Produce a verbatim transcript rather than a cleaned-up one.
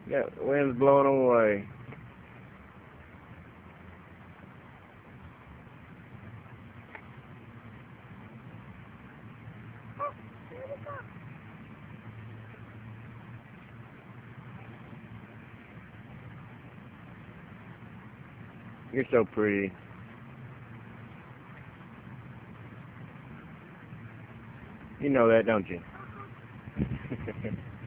Yeah, wind's blowing away. You're so pretty. You know that, don't you?